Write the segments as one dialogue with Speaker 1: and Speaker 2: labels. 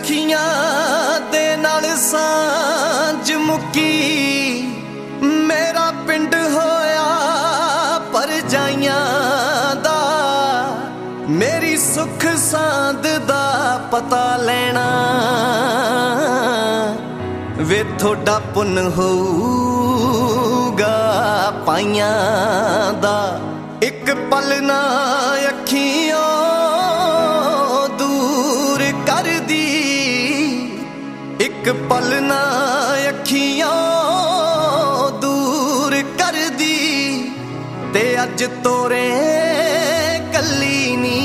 Speaker 1: अखियां दे नाल सांझ मुक्की मेरा पिंड होया परजाइयां दा मेरी सुख सांद दा पता लेना वे थोड़ा पुन होऊगा पाइयां दा एक पल ना अखियों दूर कर दी एक पल ना अखियों दूर कर दी ते अज तोरे कली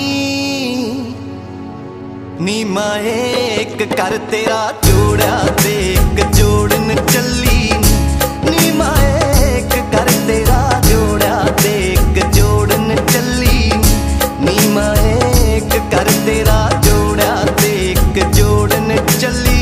Speaker 1: नी माए एक कर तेरा जोड़ा ते एक जोड़न चली नी माए एक कर तेरा जोड़ा ते एक जोड़न चली नी माए एक कर तेरा जोड़ा ते एक जोड़न चली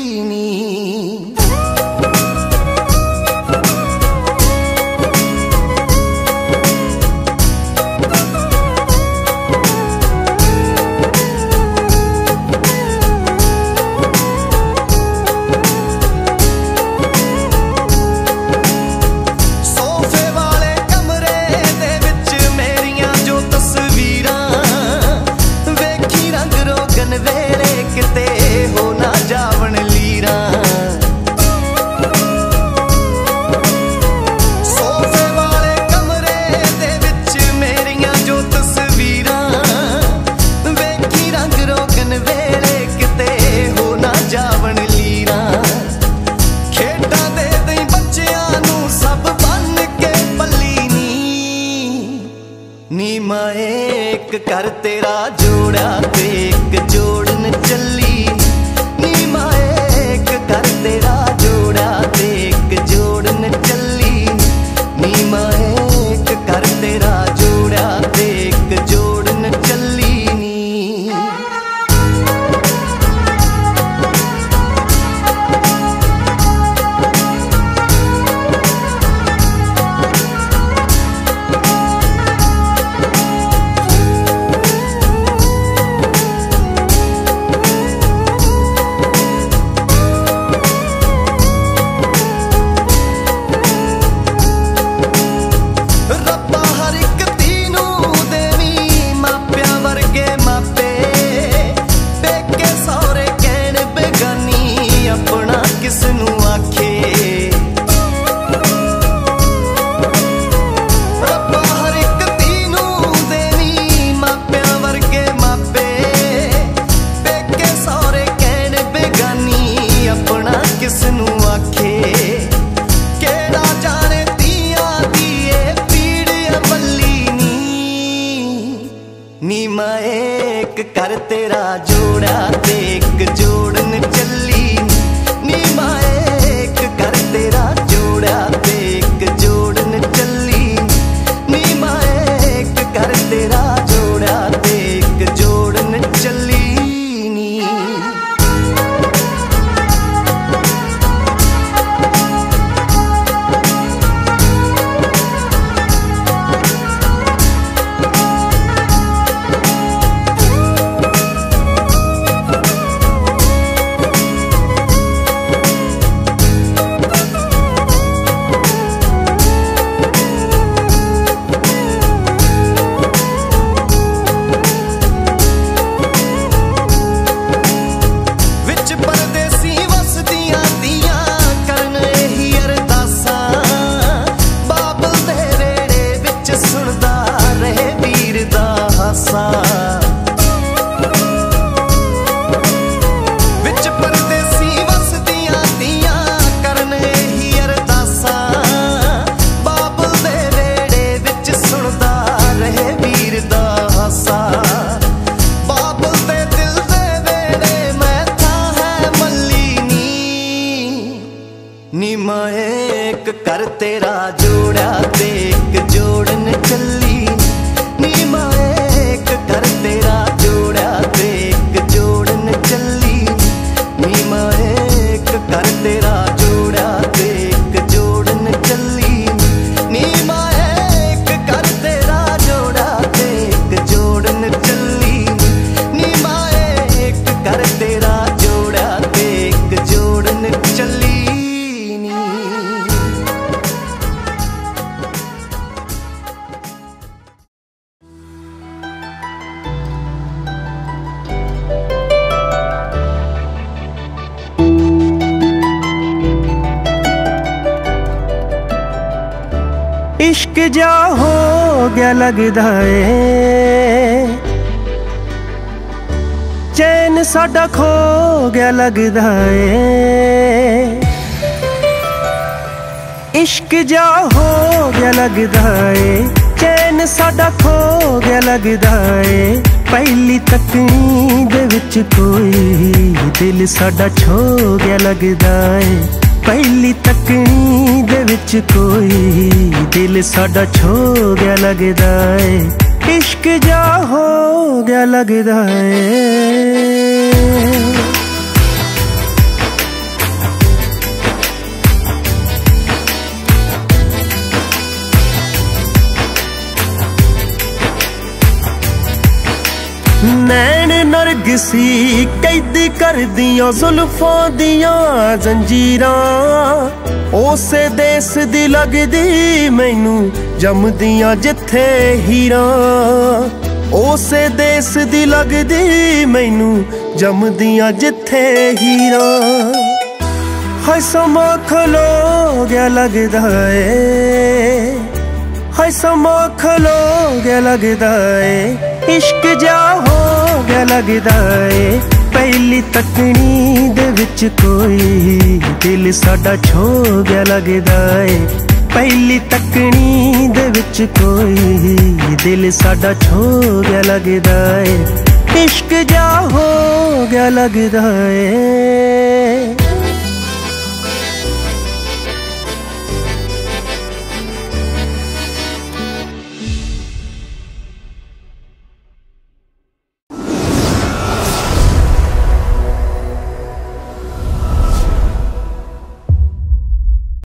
Speaker 1: नी माए एक कर तेरा जोड़ा ते एक जोड़न चली नी माए एक कर तेरा जोड़ा ते एक जोड़न चली नी माए एक कर तेरा जोड़ा ते एक जोड़न चली नी नी माए एक कर तेरा जोड़ा ते एक जोड़न चली नी माए एक कर तेरा जोड़ा ते एक जोड़न चली नी माए एक कर तेरा जोड़ा ते एक जोड़न चली नी
Speaker 2: इश्क जा हो गया लगदा ए, चैन साडा खो गया लगदा ए। इश्क जा हो गया लगदा ए, चैन साडा खो गया लगदा ए। पहली तकनी दे विच कोई दिल साडा छो गया लगदा ए। पहली तकनी दे विच कोई दिल साडा छो गया लगदा ए। इश्क जा हो गया लगदा ए। नैन नरगिसी कैद कर दियां जुल्फां दियां जंजीरां। उसे देस दी लगदी मैनू जमदियां जिथे हीरां। उसे देस दी लगदी मैनू जमदियां जिथे हीरां। हाय समा खलो गया लगदा ए, हाय समा खलो गया लगदा ए। इश्क जा हो गया लगदा ए, पहली तकनी दे विच कोई दिल साडा छो गया लगदा ए। पहली तकनी दे विच कोई दिल साडा छो गया लगदा ए। इश्क जा हो गया लगदा ए।